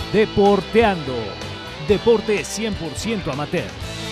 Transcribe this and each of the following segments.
Deporteando, deporte 100% amateur.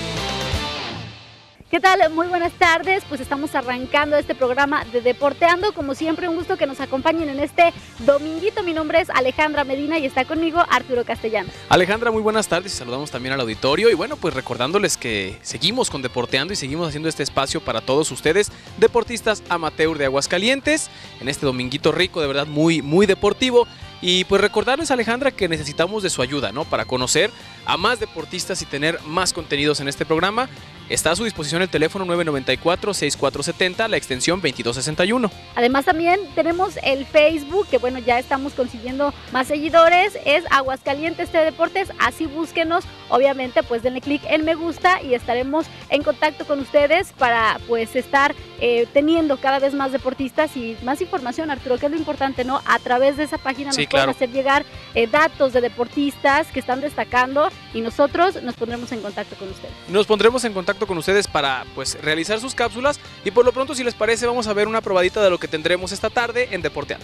¿Qué tal? Muy buenas tardes, pues estamos arrancando este programa de Deporteando. Como siempre, un gusto que nos acompañen en este dominguito. Mi nombre es Alejandra Medina y está conmigo Arturo Castellano. Alejandra, muy buenas tardes y saludamos también al auditorio. Y bueno, pues recordándoles que seguimos con Deporteando y seguimos haciendo este espacio para todos ustedes, deportistas amateur de Aguascalientes, en este dominguito rico, de verdad muy deportivo. Y pues recordarles, Alejandra, que necesitamos de su ayuda, ¿no? Para conocer a más deportistas y tener más contenidos en este programa. Está a su disposición el teléfono 994-6470, la extensión 2261. Además también tenemos el Facebook, que bueno, ya estamos consiguiendo más seguidores, es Aguascalientes TV Deportes, así búsquenos, obviamente pues denle clic en me gusta y estaremos en contacto con ustedes para pues estar teniendo cada vez más deportistas y más información, Arturo, que es lo importante, ¿no? A través de esa página nos pueden hacer llegar datos de deportistas que están destacando y nosotros nos pondremos en contacto con ustedes. Nos pondremos en contacto con ustedes para pues realizar sus cápsulas y por lo pronto, si les parece, vamos a ver una probadita de lo que tendremos esta tarde en Deporteando.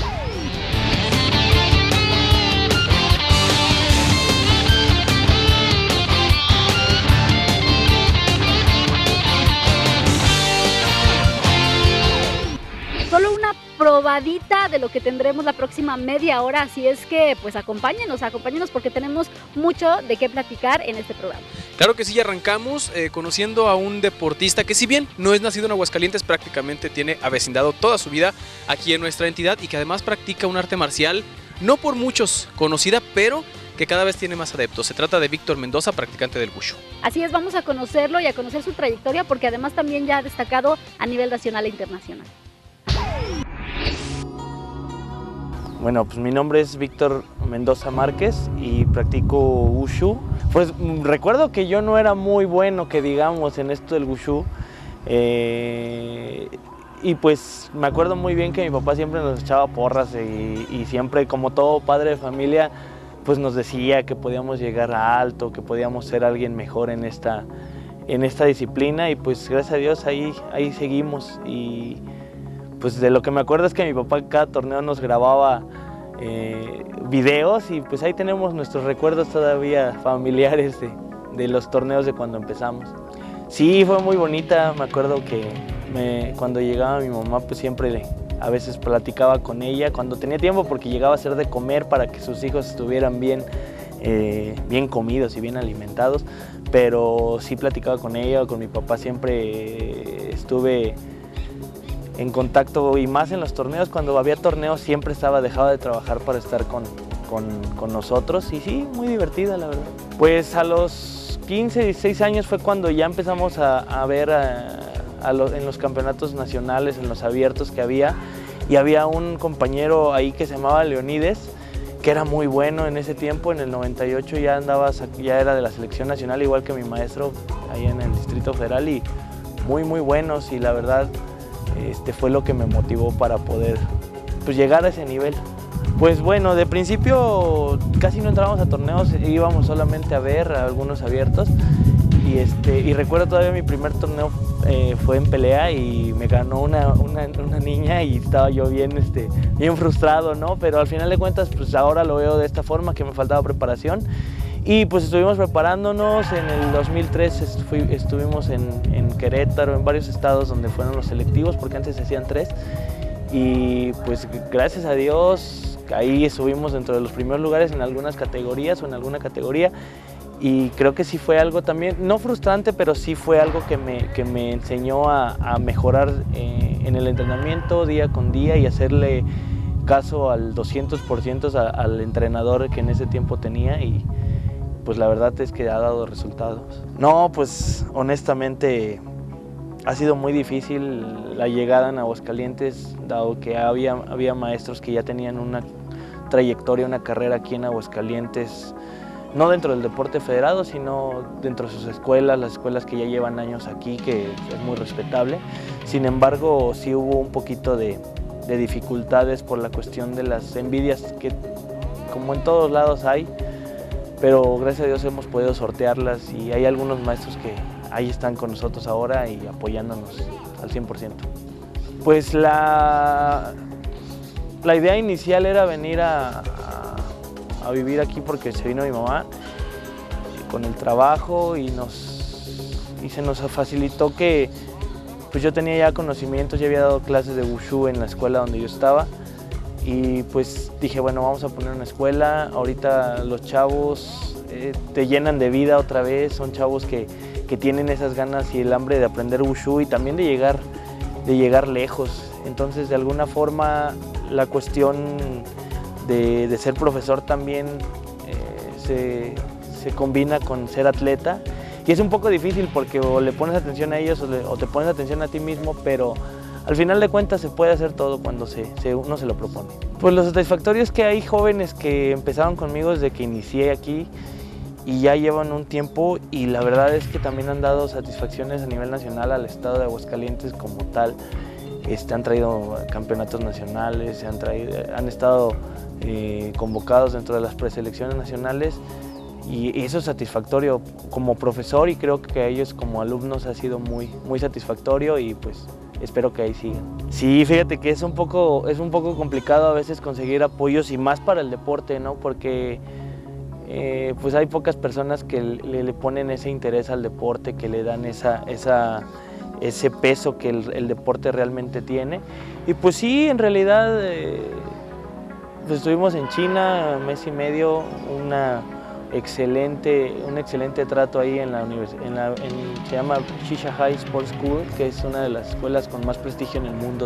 Solo una probadita de lo que tendremos la próxima media hora, así es que pues acompáñenos porque tenemos mucho de qué platicar en este programa. Claro que sí, ya arrancamos conociendo a un deportista que, si bien no es nacido en Aguascalientes, prácticamente tiene avecindado toda su vida aquí en nuestra entidad y que además practica un arte marcial no por muchos conocida, pero que cada vez tiene más adeptos. Se trata de Víctor Mendoza, practicante del Wushu. Así es, vamos a conocerlo y a conocer su trayectoria porque además también ya ha destacado a nivel nacional e internacional. Bueno, pues mi nombre es Víctor Mendoza Márquez y practico Wushu. Pues recuerdo que yo no era muy bueno, que digamos, en esto del Wushu. Y pues me acuerdo muy bien que mi papá siempre nos echaba porras y siempre, como todo padre de familia, pues nos decía que podíamos llegar a alto, que podíamos ser alguien mejor en esta disciplina y pues gracias a Dios ahí seguimos. Y pues de lo que me acuerdo es que mi papá en cada torneo nos grababa videos y pues ahí tenemos nuestros recuerdos todavía familiares de los torneos de cuando empezamos. Sí, fue muy bonita, me acuerdo que cuando llegaba mi mamá pues siempre a veces platicaba con ella cuando tenía tiempo porque llegaba a hacer de comer para que sus hijos estuvieran bien comidos y bien alimentados, pero sí platicaba con ella o con mi papá, siempre estuve en contacto y más en los torneos. Cuando había torneos siempre dejaba de trabajar para estar con nosotros y sí, muy divertida la verdad. Pues a los 15, 16 años fue cuando ya empezamos a ver en los campeonatos nacionales, en los abiertos que había, y había un compañero ahí que se llamaba Leonides, que era muy bueno en ese tiempo. En el 98 ya era de la selección nacional, igual que mi maestro ahí en el Distrito Federal, y muy buenos, y la verdad fue lo que me motivó para poder pues llegar a ese nivel. Pues bueno, de principio casi no entrábamos a torneos, íbamos solamente a ver algunos abiertos y recuerdo todavía mi primer torneo fue en pelea y me ganó una niña y estaba yo bien frustrado, ¿no? Pero al final de cuentas pues ahora lo veo de esta forma, que me faltaba preparación. Y pues estuvimos preparándonos. En el 2003 estuvimos en Querétaro, en varios estados donde fueron los selectivos, porque antes se hacían 3. Y pues gracias a Dios ahí estuvimos dentro de los primeros lugares en algunas categorías o en alguna categoría. Y creo que sí fue algo también, no frustrante, pero sí fue algo que me enseñó a mejorar en el entrenamiento día con día y hacerle caso al 200% al entrenador que en ese tiempo tenía. Y pues la verdad es que ha dado resultados. No, pues honestamente ha sido muy difícil la llegada en Aguascalientes, dado que había maestros que ya tenían una trayectoria, una carrera aquí en Aguascalientes, no dentro del deporte federado, sino dentro de sus escuelas, las escuelas que ya llevan años aquí, que es muy respetable. Sin embargo, sí hubo un poquito de dificultades por la cuestión de las envidias que, como en todos lados hay, pero gracias a Dios hemos podido sortearlas y hay algunos maestros que ahí están con nosotros ahora y apoyándonos al 100%. Pues la idea inicial era venir a a vivir aquí porque se vino mi mamá con el trabajo y se nos facilitó que pues yo tenía ya conocimientos, ya había dado clases de Wushu en la escuela donde yo estaba y pues dije, bueno, vamos a poner una escuela. Ahorita los chavos te llenan de vida otra vez, son chavos que tienen esas ganas y el hambre de aprender Wushu y también de llegar lejos. Entonces, de alguna forma, la cuestión de ser profesor también se combina con ser atleta. Y es un poco difícil porque o le pones atención a ellos o te pones atención a ti mismo, pero al final de cuentas se puede hacer todo cuando uno se lo propone. Pues lo satisfactorio es que hay jóvenes que empezaron conmigo desde que inicié aquí y ya llevan un tiempo y la verdad es que también han dado satisfacciones a nivel nacional al estado de Aguascalientes como tal. Han traído campeonatos nacionales, han estado convocados dentro de las preselecciones nacionales y eso es satisfactorio como profesor y creo que a ellos como alumnos ha sido muy satisfactorio y pues espero que ahí sigan. Sí, fíjate que es un poco complicado a veces conseguir apoyos y más para el deporte, ¿no? Porque pues hay pocas personas que le ponen ese interés al deporte, que le dan ese peso que el deporte realmente tiene. Y pues sí, en realidad pues estuvimos en China mes y medio, un excelente trato ahí en la universidad, se llama Xishahai Sports School, que es una de las escuelas con más prestigio en el mundo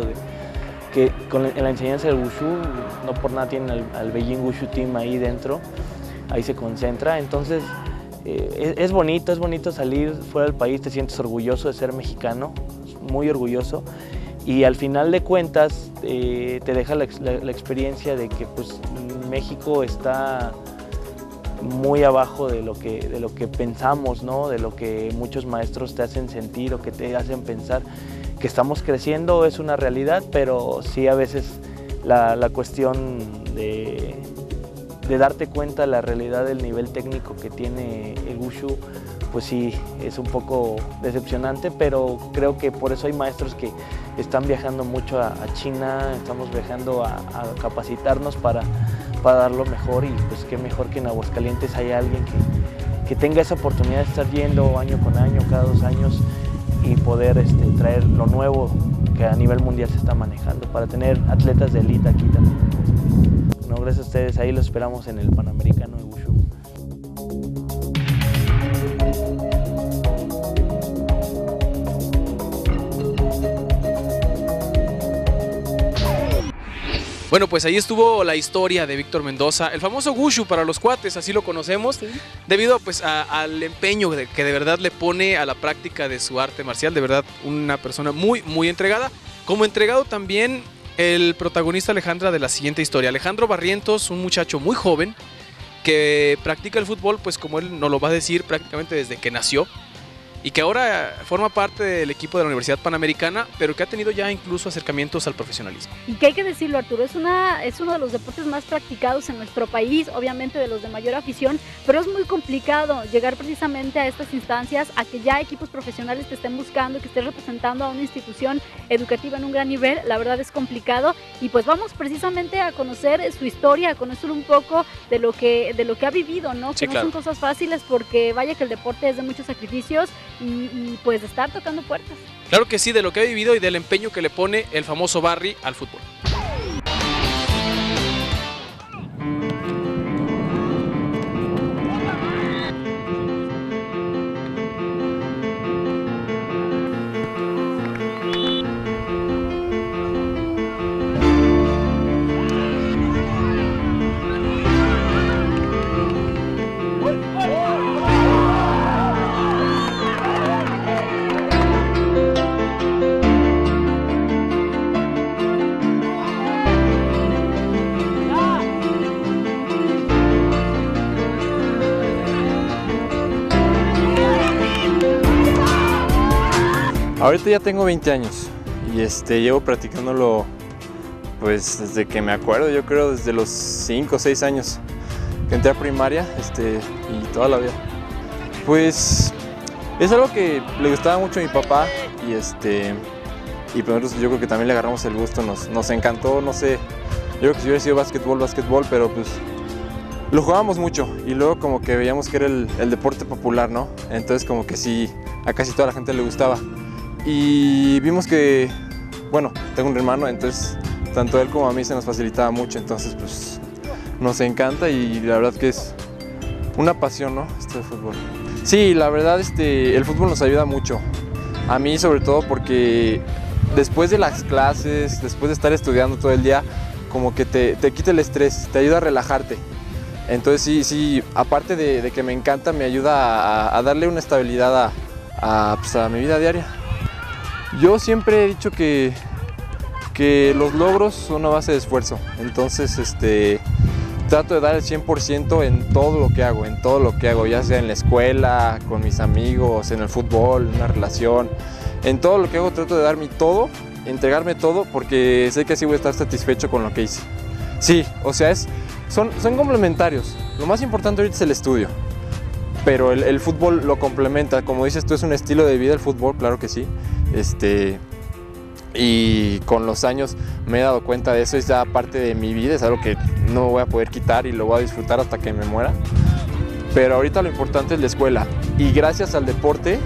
en la enseñanza del Wushu. No por nada tienen al Beijing Wushu Team ahí dentro, ahí se concentra. Entonces es bonito salir fuera del país, te sientes orgulloso de ser mexicano, muy orgulloso. Y al final de cuentas te deja la experiencia de que pues, México está muy abajo de lo que pensamos, ¿no? De lo que muchos maestros te hacen sentir o que te hacen pensar. Que estamos creciendo es una realidad, pero sí a veces la cuestión de darte cuenta de la realidad del nivel técnico que tiene el Wushu, pues sí, es un poco decepcionante, pero creo que por eso hay maestros que están viajando mucho a China, estamos viajando a capacitarnos para dar lo mejor y pues qué mejor que en Aguascalientes haya alguien que tenga esa oportunidad de estar yendo año con año, cada 2 años y poder traer lo nuevo que a nivel mundial se está manejando para tener atletas de élite aquí también. No, gracias a ustedes, ahí los esperamos en el Panamericano de Wushu. Bueno, pues ahí estuvo la historia de Víctor Mendoza, el famoso Wushu para los cuates, así lo conocemos, sí, debido pues al empeño que de verdad le pone a la práctica de su arte marcial, de verdad una persona muy entregada. Como entregado también el protagonista Alejandra de la siguiente historia, Alejandro Barrientos, un muchacho muy joven que practica el fútbol, pues como él nos lo va a decir, prácticamente desde que nació, y que ahora forma parte del equipo de la Universidad Panamericana, pero que ha tenido ya incluso acercamientos al profesionalismo. Y que hay que decirlo, Arturo, es uno de los deportes más practicados en nuestro país, obviamente de los de mayor afición, pero es muy complicado llegar precisamente a estas instancias, a que ya equipos profesionales te estén buscando, que estés representando a una institución educativa en un gran nivel. La verdad es complicado y pues vamos precisamente a conocer su historia, a conocer un poco de lo que ha vivido, ¿no? Sí, que claro. No son cosas fáciles porque vaya que el deporte es de muchos sacrificios y pues de estar tocando puertas. Claro que sí, de lo que ha vivido y del empeño que le pone el famoso Barry al fútbol. Ahorita ya tengo 20 años y llevo practicándolo pues desde que me acuerdo, yo creo desde los 5 o 6 años que entré a primaria y toda la vida. Pues es algo que le gustaba mucho a mi papá y pues nosotros yo creo que también le agarramos el gusto, nos encantó, no sé, yo creo que si hubiera sido básquetbol, pero pues lo jugábamos mucho y luego como que veíamos que era el deporte popular, ¿no? Entonces como que sí, a casi toda la gente le gustaba. Y vimos que, bueno, tengo un hermano, entonces tanto él como a mí se nos facilitaba mucho, entonces pues nos encanta y la verdad que es una pasión, ¿no? Esto de fútbol. Sí, la verdad el fútbol nos ayuda mucho. A mí sobre todo porque después de las clases, después de estar estudiando todo el día, como que te quita el estrés, te ayuda a relajarte. Entonces sí, aparte de que me encanta, me ayuda a darle una estabilidad pues a mi vida diaria. Yo siempre he dicho que los logros son a base de esfuerzo, entonces trato de dar el 100% en todo lo que hago, ya sea en la escuela, con mis amigos, en el fútbol, en una relación, en todo lo que hago trato de dar mi todo, entregarme todo, porque sé que así voy a estar satisfecho con lo que hice. Sí, o sea, son complementarios, lo más importante ahorita es el estudio, pero el fútbol lo complementa, como dices tú, es un estilo de vida el fútbol, claro que sí. Y con los años me he dado cuenta de eso, es ya parte de mi vida, es algo que no voy a poder quitar y lo voy a disfrutar hasta que me muera. Pero ahorita lo importante es la escuela y gracias al deporte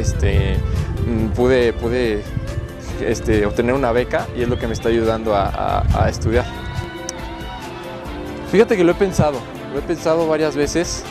pude obtener una beca y es lo que me está ayudando a estudiar. Fíjate que lo he pensado varias veces,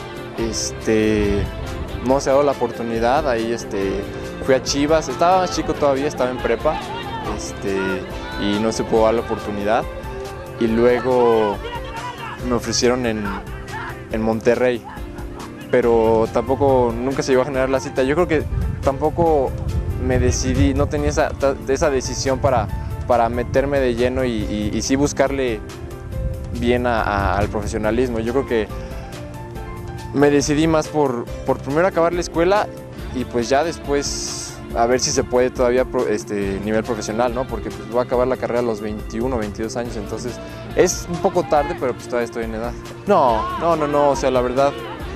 no se ha dado la oportunidad, ahí fui a Chivas, estaba más chico todavía, estaba en prepa. Y no se pudo dar la oportunidad y luego me ofrecieron en Monterrey, pero tampoco nunca se llegó a generar la cita. Yo creo que tampoco me decidí, no tenía esa decisión para meterme de lleno y sí buscarle bien al profesionalismo. Yo creo que me decidí más por primero acabar la escuela y pues ya después a ver si se puede todavía nivel profesional, ¿no? Porque pues voy a acabar la carrera a los 21, 22 años, entonces es un poco tarde, pero pues todavía estoy en edad. No, o sea, la verdad,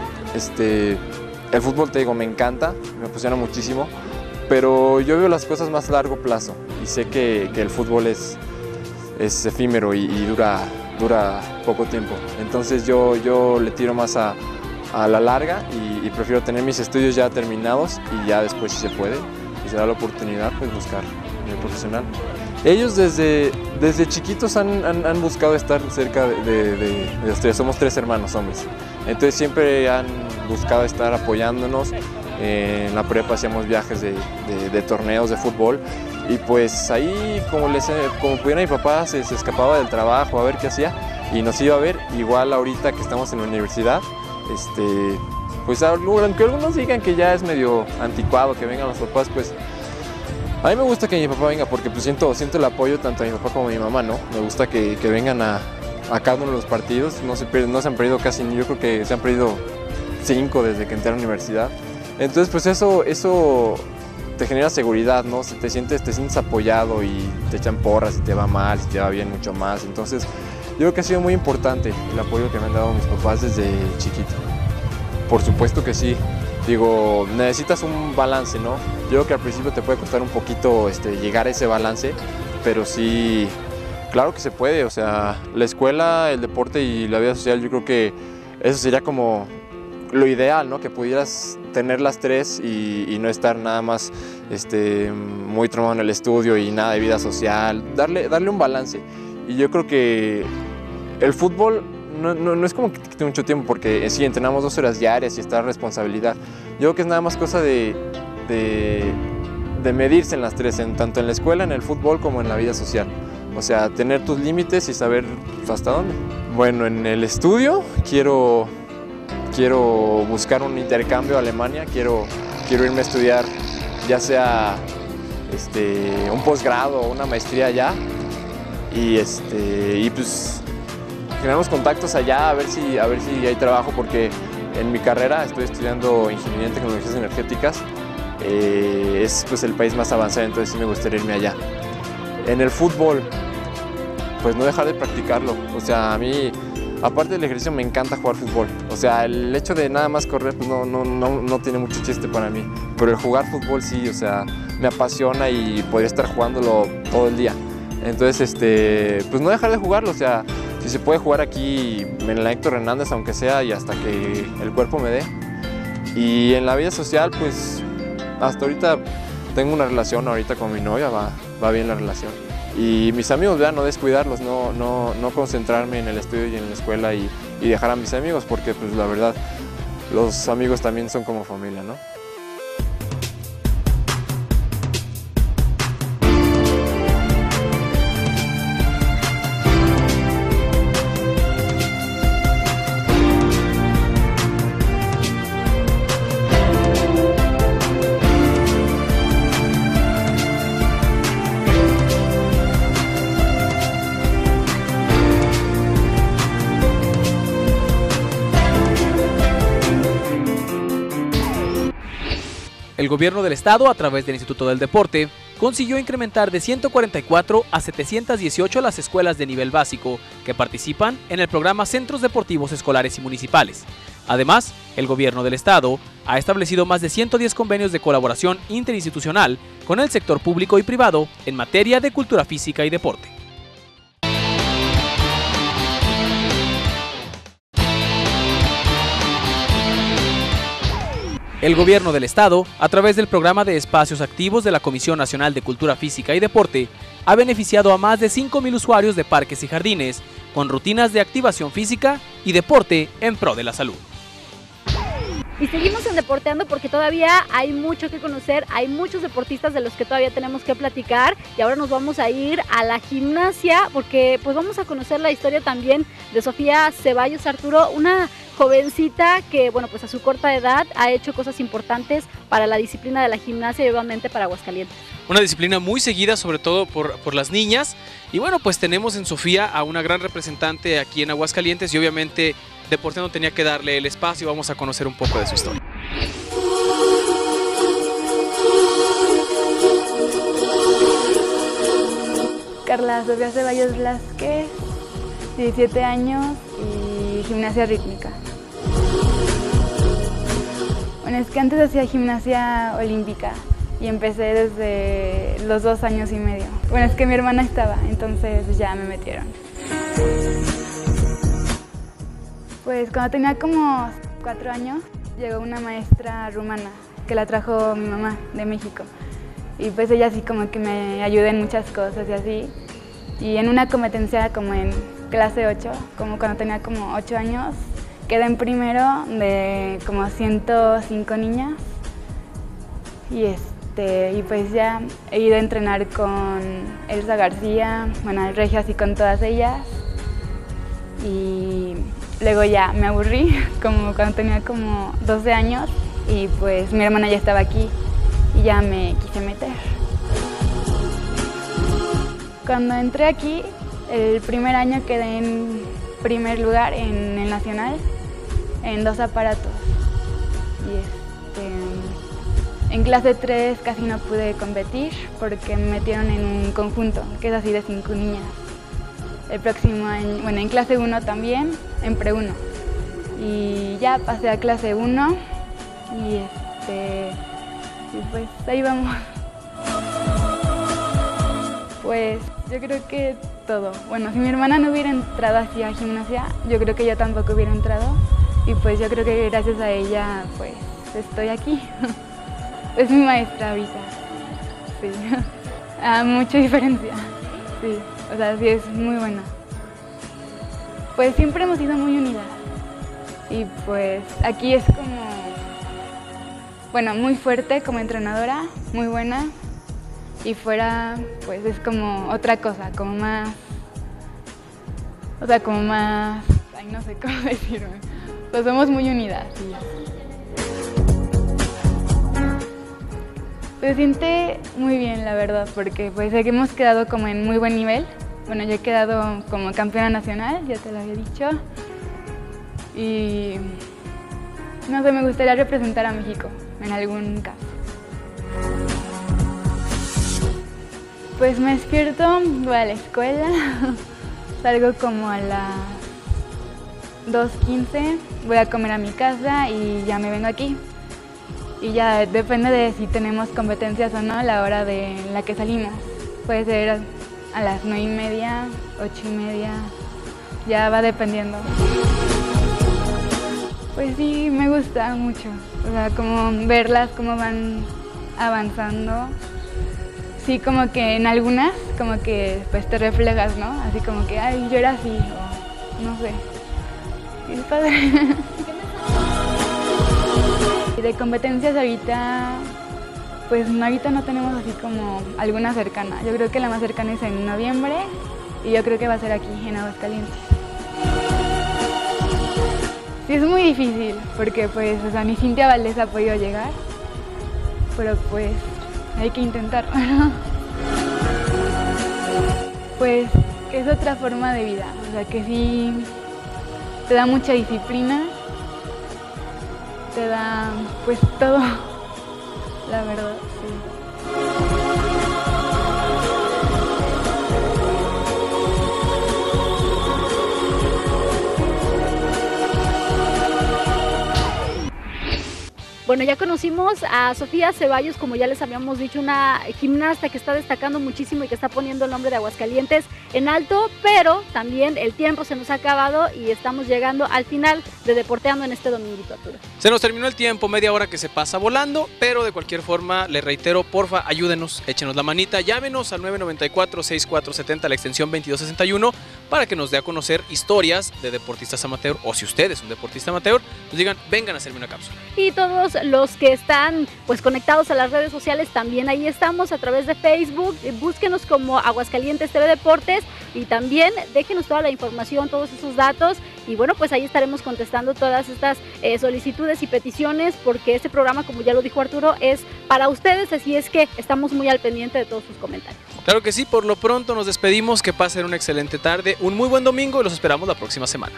el fútbol, te digo, me encanta, me apasiona muchísimo, pero yo veo las cosas más a largo plazo y sé que el fútbol es efímero y dura poco tiempo, entonces yo le tiro más a la larga y prefiero tener mis estudios ya terminados y ya después, si se puede, y se da la oportunidad, pues buscar nivel profesional. Ellos desde chiquitos han buscado estar cerca de ustedes. Somos 3 hermanos hombres, entonces siempre han buscado estar apoyándonos. En la prepa hacíamos viajes de torneos de fútbol y pues ahí como pudiera mi papá se escapaba del trabajo a ver qué hacía y nos iba a ver. Igual ahorita que estamos en la universidad, pues aunque algunos digan que ya es medio anticuado que vengan los papás, pues a mí me gusta que mi papá venga porque pues siento el apoyo tanto a mi papá como a mi mamá, ¿no? Me gusta que vengan a cada uno de los partidos, no se han perdido casi, yo creo que se han perdido 5 desde que entré a la universidad. Entonces pues eso te genera seguridad, ¿no? Te sientes apoyado y te echan porras si te va mal, si te va bien, mucho más. Entonces yo creo que ha sido muy importante el apoyo que me han dado mis papás desde chiquito. Por supuesto que sí. Digo, necesitas un balance, ¿no? Yo creo que al principio te puede costar un poquito llegar a ese balance, pero sí, claro que se puede. O sea, la escuela, el deporte y la vida social, yo creo que eso sería como lo ideal, ¿no? Que pudieras tener las 3 y no estar nada más muy traumado en el estudio y nada de vida social. Darle un balance. Y yo creo que el fútbol no es como que te quite mucho tiempo, porque sí, entrenamos 2 horas diarias y está la responsabilidad. Yo creo que es nada más cosa de medirse en las 3, tanto en la escuela, en el fútbol, como en la vida social. O sea, tener tus límites y saber hasta dónde. Bueno, en el estudio quiero buscar un intercambio a Alemania, quiero irme a estudiar ya sea un posgrado o una maestría allá. Y pues generamos contactos allá a ver si hay trabajo, porque en mi carrera estoy estudiando Ingeniería en Tecnologías Energéticas, es pues el país más avanzado, entonces sí me gustaría irme allá. En el fútbol, pues no dejar de practicarlo, o sea, a mí, aparte del ejercicio, me encanta jugar fútbol, o sea, el hecho de nada más correr pues no tiene mucho chiste para mí, pero el jugar fútbol sí, o sea, me apasiona y podría estar jugándolo todo el día. Entonces, pues no dejar de jugarlo, o sea, si se puede jugar aquí en la Héctor Hernández, aunque sea, y hasta que el cuerpo me dé. Y en la vida social, pues hasta ahorita tengo una relación ahorita con mi novia, va bien la relación. Y mis amigos, no descuidarlos, no concentrarme en el estudio y en la escuela y dejar a mis amigos, porque pues la verdad, los amigos también son como familia, ¿no? El gobierno del estado, a través del Instituto del Deporte, consiguió incrementar de 144 a 718 las escuelas de nivel básico que participan en el programa Centros Deportivos Escolares y Municipales. Además, el gobierno del estado ha establecido más de 110 convenios de colaboración interinstitucional con el sector público y privado en materia de cultura física y deporte. El gobierno del estado, a través del programa de espacios activos de la Comisión Nacional de Cultura Física y Deporte, ha beneficiado a más de 5,000 usuarios de parques y jardines con rutinas de activación física y deporte en pro de la salud. Y seguimos en Deporteando porque todavía hay mucho que conocer, hay muchos deportistas de los que todavía tenemos que platicar y ahora nos vamos a ir a la gimnasia porque pues vamos a conocer la historia también de Sofía Ceballos Arturo, una jovencita que bueno pues a su corta edad ha hecho cosas importantes para la disciplina de la gimnasia y obviamente para Aguascalientes. Una disciplina muy seguida sobre todo por las niñas y bueno pues tenemos en Sofía a una gran representante aquí en Aguascalientes y obviamente Deporteando tenía que darle el espacio y vamos a conocer un poco de su historia. Carla Sofía Ceballos Vázquez, 17 años y gimnasia rítmica. Bueno, es que antes hacía gimnasia olímpica y empecé desde los 2 años y medio. Bueno, es que mi hermana estaba, entonces ya me metieron. Pues cuando tenía como 4 años, llegó una maestra rumana que la trajo mi mamá de México. Y pues ella así como que me ayudó en muchas cosas y así. Y en una competencia como en clase 8, como cuando tenía como 8 años, quedé en primero de como 105 niñas. Y pues ya he ido a entrenar con Elsa García, bueno, Regia así con todas ellas. Y luego ya me aburrí, como cuando tenía como 12 años y pues mi hermana ya estaba aquí y ya me quise meter. Cuando entré aquí, el primer año quedé en primer lugar en el nacional, en 2 aparatos. Y en clase 3 casi no pude competir porque me metieron en un conjunto, que es así de 5 niñas. El próximo año, bueno, en clase 1 también, en pre 1. Y ya pasé a clase 1 y pues ahí vamos. Pues yo creo que todo. Bueno, si mi hermana no hubiera entrado así a gimnasia, yo creo que yo tampoco hubiera entrado. Y pues yo creo que gracias a ella, pues estoy aquí. Es mi maestra ahorita. Sí. Mucha diferencia. Sí. O sea, sí es muy buena. Pues siempre hemos sido muy unidas. Y pues aquí es como, bueno, muy fuerte como entrenadora, muy buena. Y fuera, pues es como otra cosa, como más, o sea, como más, ay, no sé cómo decirlo. Pues somos muy unidas. Sí. Se siente muy bien, la verdad, porque pues hemos quedado como en muy buen nivel. Bueno, yo he quedado como campeona nacional, ya te lo había dicho. Y no sé, me gustaría representar a México en algún caso. Pues me despierto, voy a la escuela, salgo como a las 2:15, voy a comer a mi casa y ya me vengo aquí. Y ya depende de si tenemos competencias o no la hora en la que salimos. Puede ser a las 9:30, 8:30 ya va dependiendo. Pues sí, me gusta mucho, o sea, como verlas, cómo van avanzando. Sí, como que en algunas, como que pues te reflejas, ¿no? Así como que, ay, yo era así, o no sé. Es padre. Y de competencias ahorita, pues ahorita no tenemos así como alguna cercana. Yo creo que la más cercana es en noviembre y yo creo que va a ser aquí, en Aguascalientes. Sí, es muy difícil porque pues, o sea, ni Cintia Valdés ha podido llegar, pero pues hay que intentarlo. Pues es otra forma de vida, o sea que sí te da mucha disciplina, te da pues todo, la verdad, sí. Bueno, ya conocimos a Sofía Ceballos, como ya les habíamos dicho, una gimnasta que está destacando muchísimo y que está poniendo el nombre de Aguascalientes en alto, pero también el tiempo se nos ha acabado y estamos llegando al final de Deporteando en este dominguito, Arturo. Se nos terminó el tiempo, media hora que se pasa volando, pero de cualquier forma, les reitero, porfa, ayúdenos, échenos la manita, llámenos al 994-6470, la extensión 2261, para que nos dé a conocer historias de deportistas amateur, o si usted es un deportista amateur, nos digan, vengan a hacerme una cápsula. Y todos los que están pues conectados a las redes sociales, también ahí estamos a través de Facebook, búsquenos como Aguascalientes TV Deportes y también déjenos toda la información, todos esos datos y bueno, pues ahí estaremos contestando todas estas solicitudes y peticiones porque este programa, como ya lo dijo Arturo, es para ustedes, así es que estamos muy al pendiente de todos sus comentarios. Claro que sí, por lo pronto nos despedimos, que pasen una excelente tarde, un muy buen domingo y los esperamos la próxima semana.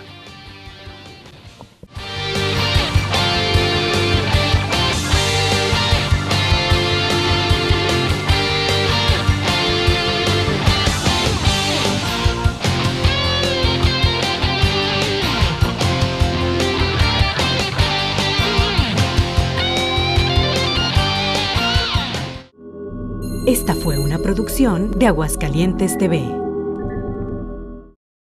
Esta fue una producción de Aguascalientes TV.